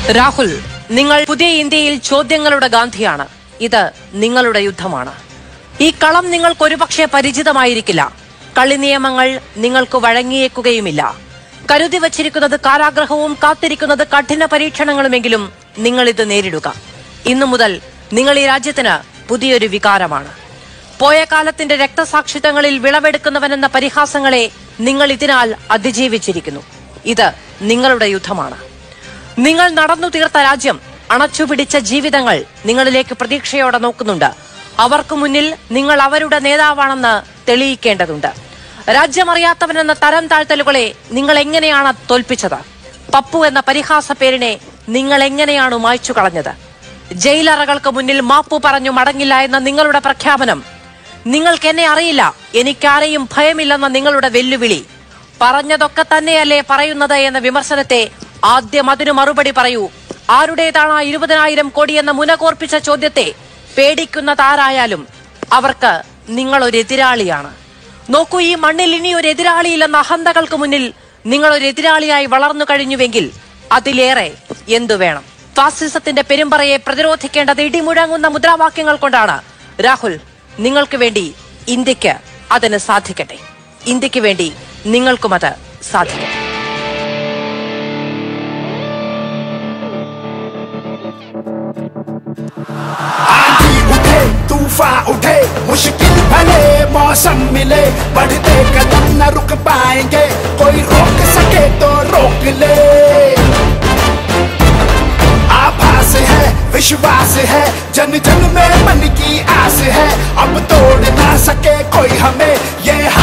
രാഹുൽ, നിങ്ങൾ പുതിയ ഇന്ത്യയിൽ ചോദ്യങ്ങളുടെ ഗാന്ധിയാണ്. ഇത് നിങ്ങളുടെ യുദ്ധമാണ്. ഈ കളം നിങ്ങൾക്ക് ഒരുപക്ഷെ പരിചിതമായിരിക്കില്ല. കളി നിയമങ്ങൾ നിങ്ങൾക്ക് വഴങ്ങിയേക്കുകയുമില്ല. കരുതി വച്ചിരിക്കുന്നത് കാരാഗ്രഹവും കാത്തിരിക്കുന്നത് കഠിന പരീക്ഷണങ്ങളുമെങ്കിലും നിങ്ങൾ ഇത് നേരിടുക. ഇന്നു മുതൽ നിങ്ങൾ ഈ രാജ്യത്തിന് പുതിയൊരു വികാരമാണ്. പോയ കാലത്തിന്റെ രക്തസാക്ഷിത്വങ്ങളിൽ വിളവെടുക്കുന്നവനെന്ന പരിഹാസങ്ങളെ നിങ്ങൾ ഇതിനാൽ അതിജീവിച്ചിരിക്കുന്നു. ഇത് നിങ്ങളുടെ യുദ്ധമാണ്. നിങ്ങൾ നടന്നു തീർത്ത രാജ്യം, അണച്ചുപിടിച്ച ജീവിതങ്ങൾ നിങ്ങളിലേക്ക് പ്രതീക്ഷയോടെ നോക്കുന്നുണ്ട്. അവർക്ക് മുന്നിൽ നിങ്ങൾ അവരുടെ നേതാവാണെന്ന് തെളിയിക്കേണ്ടതുണ്ട്. രാജ്യമറിയാത്തവനെന്ന തരം താഴ്ത്തലുകളെ നിങ്ങൾ എങ്ങനെയാണ് തോൽപ്പിച്ചത്? പപ്പു എന്ന പരിഹാസ പേരിനെ നിങ്ങൾ എങ്ങനെയാണ് മായ്ച്ചു കളഞ്ഞത്? ജയിലറകൾക്ക് മുന്നിൽ മാപ്പു പറഞ്ഞു മടങ്ങില്ല എന്ന നിങ്ങളുടെ പ്രഖ്യാപനം, നിങ്ങൾക്ക് എന്നെ അറിയില്ല, എനിക്കാരെയും ഭയമില്ലെന്ന നിങ്ങളുടെ വെല്ലുവിളി, പറഞ്ഞതൊക്കെ തന്നെയല്ലേ പറയുന്നത് എന്ന വിമർശനത്തെ ആദ്യം അതിനു മറുപടി പറയൂ. ആരുടേതാണ് 20,000 കോടി എന്ന മുനകോർപ്പിച്ച ചോദ്യത്തെ പേടിക്കുന്നതാരായാലും അവർക്ക് നിങ്ങളൊരു എതിരാളിയാണ്. നോക്കൂ, ഈ മണ്ണിൽ ഇനി ഒരു എതിരാളിയില്ലെന്ന അഹന്തകൾക്ക് മുന്നിൽ നിങ്ങളൊരു എതിരാളിയായി വളർന്നു കഴിഞ്ഞുവെങ്കിൽ അതിലേറെ എന്തു വേണം? ഫാസിസത്തിന്റെ പെരുമ്പറയെ പ്രതിരോധിക്കേണ്ടത് ഇടിമുഴങ്ങുന്ന മുദ്രാവാക്യങ്ങൾ കൊണ്ടാണ്. രാഹുൽ, നിങ്ങൾക്ക് വേണ്ടി ഇന്ത്യക്ക് അതിന് സാധിക്കട്ടെ. ഇന്ത്യക്ക് വേണ്ടി നിങ്ങൾക്കും അത് സാധിക്കട്ടെ. तूफान उठे, मुश्किल भले मौसम मिले, बढ़ते कदम न रुक पाएंगे, कोई रोक सके तो रोक ले। आभास है, विश्वास है, जन जन में मन की आस है, अब तोड़ ना सके कोई हमें, ये